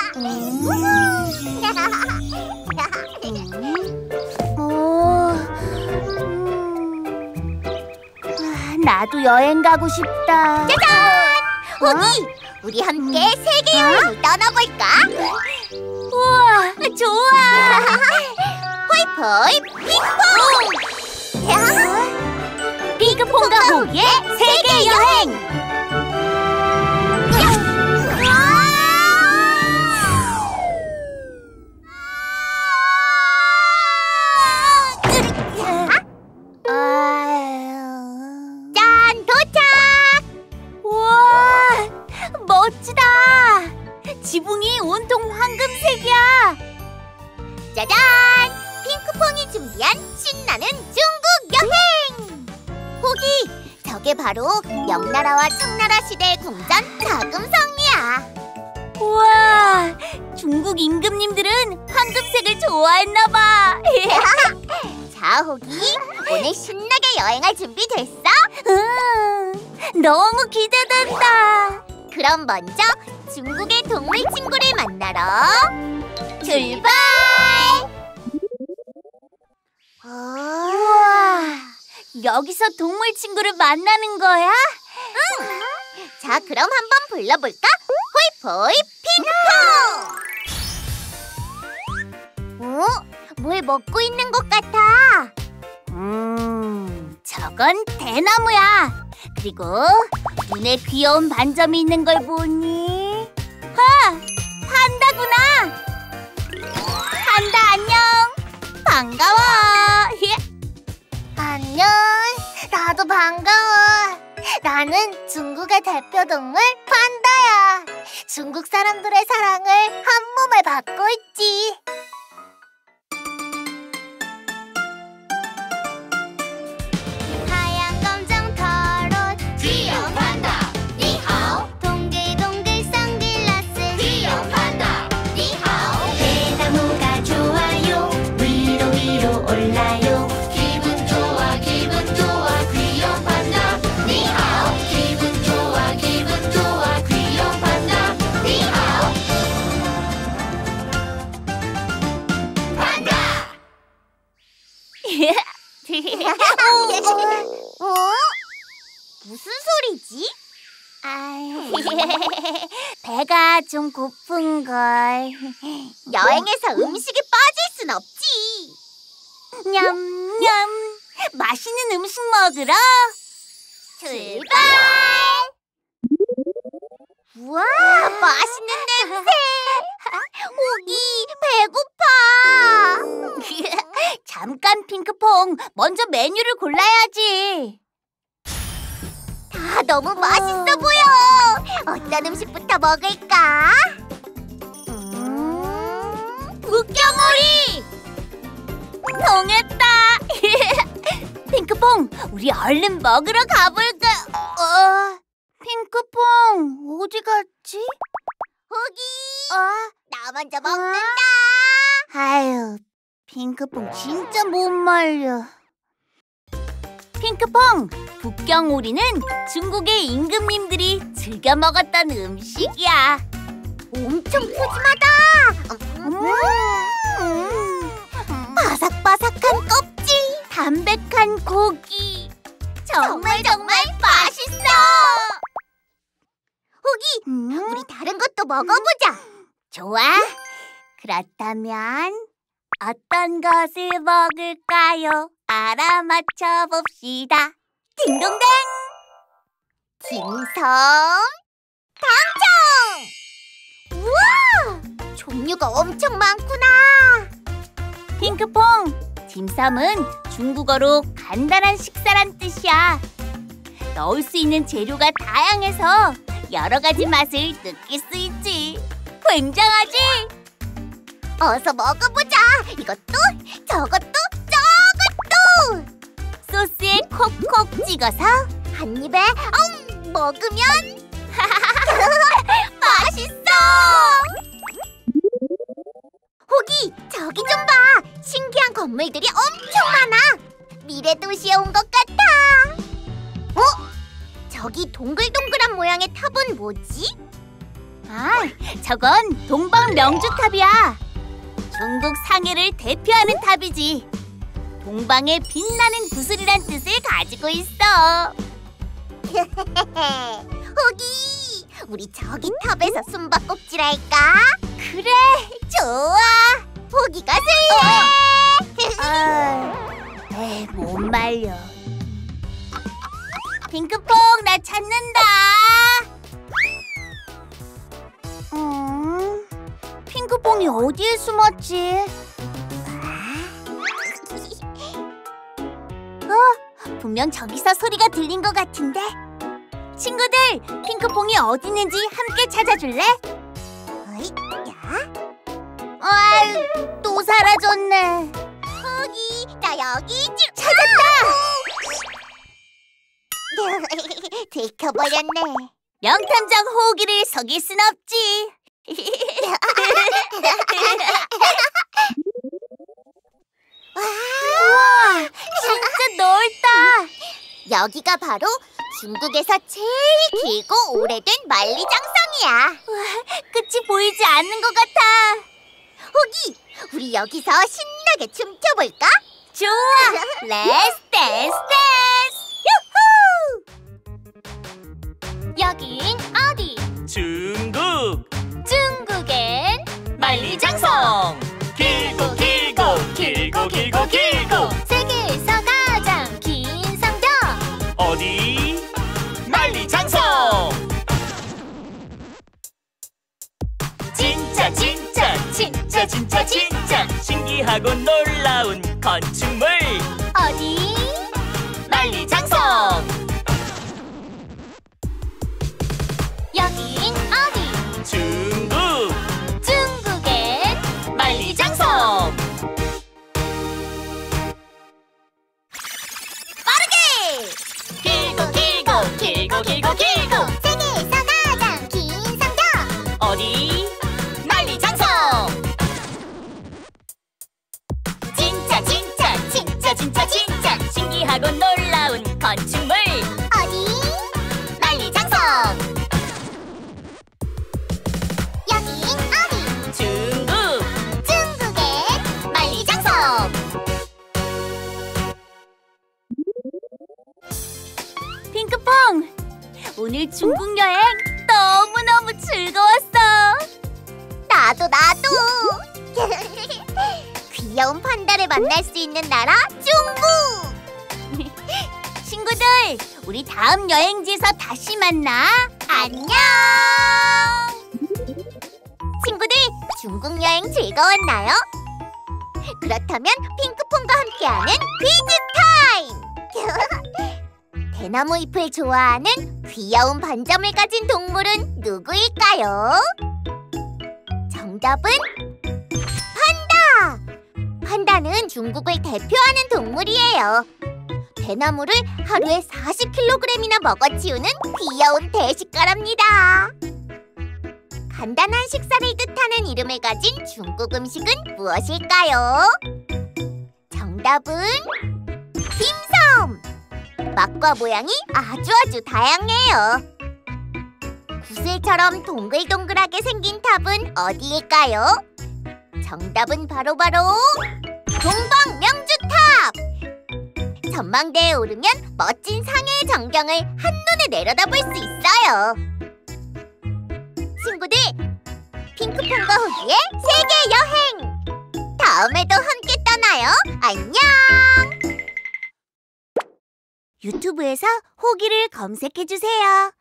나도 여행 가고 싶다. 짜잔! 호기! 우리 함께 세계 여행을 떠나볼까? 우와, 좋아! 호이포이 핑퐁! 핑크퐁과 호기의 세계 여행! 짠! 도착! 우와, 멋지다! 지붕이 온통 황금색이야. 짜잔! 핑크퐁이 준비한 신나는 중국 여행! 호기! 저게 바로 명나라와 청나라 시대의 궁전 자금성이야. 우와, 중국 임금님들은 황금색을 좋아했나봐. 자, 호기, 오늘 신나게 여행할 준비 됐어? 너무 기대된다. 그럼 먼저 중국의 동물 친구를 만나러 출발! 우와, 여기서 동물 친구를 만나는 거야? 자, 그럼 한번 불러볼까? 호이포이 핑퐁! 뭘 먹고 있는 것 같아. 저건 대나무야. 그리고 눈에 귀여운 반점이 있는 걸 보니 판다구나. 판다 안녕. 반가워. 안녕, 나도 반가워. 나는 중국의 대표 동물 판다야. 중국 사람들의 사랑을 한 몸에 받고 있지. 하얀 검정 털옷 귀여운 판다 니하오. 동글동글 선글라스 귀여운 판다 니하오. 대나무가 좋아요. 위로 위로 올라요. 기분 좋아 귀여운 판다 니하오. 기분 좋아 귀여운 판다 니하오. 판다! 무슨 소리지? 배가 좀 고픈걸. 여행에서 음식이 빠질 순 없지. 냠냠. 맛있는 음식 먹으러 출발! 우와, 맛있는 냄새! 호기, 배고파! 잠깐 핑크퐁, 먼저 메뉴를 골라야지. 다 너무 맛있어 보여! 어떤 음식부터 먹을까? 북경오리! 통했다! 핑크퐁, 우리 얼른 먹으러 가볼까? 핑크퐁, 어디 갔지? 호기! 나 먼저 먹는다! 아유, 핑크퐁 진짜 못 말려. 핑크퐁, 북경오리는 중국의 임금님들이 즐겨 먹었던 음식이야. 엄청 푸짐하다! 바삭바삭한 껍질! 담백한 고기. 정말 맛있어! 호기, 우리 다른 것도 먹어보자! 좋아. 그렇다면 어떤 것을 먹을까요? 알아맞혀 봅시다. 딩동댕! 딤섬 당첨! 우와! 종류가 엄청 많구나! 핑크퐁, 딤섬은 중국어로 간단한 식사란 뜻이야. 넣을 수 있는 재료가 다양해서 여러 가지 맛을 느낄 수 있지. 굉장하지? 어서 먹어보자! 이것도, 저것도, 저것도! 소스에 콕콕 찍어서 한 입에 먹으면 맛있어! 호기, 저기 좀 봐! 신기한 건물들이 엄청 많아! 미래 도시에 온 것 같아! 저기 동글동글한 모양의 탑은 뭐지? 아, 저건 동방명주탑이야. 중국 상해를 대표하는 탑이지. 동방의 빛나는 구슬이란 뜻을 가지고 있어. 호기, 우리 저기 탑에서 숨바꼭질할까? 그래, 좋아. 호기가 쓸래. 못 말려. 핑크퐁, 나 찾는다. 핑크퐁이 어디에 숨었지? 분명 저기서 소리가 들린 것 같은데. 친구들, 핑크퐁이 어디 있는지 함께 찾아줄래? 어이, 야, 또 사라졌네. 호기, 나 여기 있지. 찾았다! 들켜버렸네. 명탐정 호기를 속일 순 없지. 우와, 진짜 넓다. 여기가 바로 중국에서 제일 길고 오래된 만리장성이야. 끝이 보이지 않는 것 같아. 호기, 우리 여기서 신나게 춤춰볼까? 좋아, 렛츠 댄스 댄스. 여긴 어디? 중국 중국엔 만리장성 길고 길고 길고 길고 길고 세계에서 가장 긴 성벽. 어디 만리장성 진짜 진짜 진짜 진짜 진짜 신기하고 놀라운 건축물 어디? 만리장성 여긴 어디? 중국 중국엔 만리장성 빠르게! 길고 길고 길고 길고 길고 세계에서 가장 긴 성벽. 어디 만리장성 진짜 진짜 진짜 진짜 진짜 신기하고 놀라운 건축물 어디? 만리장성 여긴 어디? 중국 중국엔 만리장성 핑크퐁, 오늘 중국 여행 너무너무 즐거웠어. 나도. 귀여운 판다를 만날 수 있는 나라 중국. 친구들, 우리 다음 여행지에서 다시 만나. 안녕. 친구들, 중국 여행 즐거웠나요? 그렇다면 핑크퐁과 함께하는 퀴즈 타임! 대나무 잎을 좋아하는 귀여운 반점을 가진 동물은 누구일까요? 정답은 판다! 판다는 중국을 대표하는 동물이에요. 대나무를 하루에 40kg이나 먹어치우는 귀여운 대식가랍니다. 간단한 식사를 뜻하는 이름을 가진 중국 음식은 무엇일까요? 정답은 딤섬! 맛과 모양이 아주 다양해요. 구슬처럼 동글동글하게 생긴 탑은 어디일까요? 정답은 바로 동방명주탑! 전망대에 오르면 멋진 상해의 전경을 한눈에 내려다볼 수 있어요. 친구들, 핑크퐁과 호기의 세계 여행! 다음에도 함께 떠나요. 안녕! 유튜브에서 호기를 검색해주세요.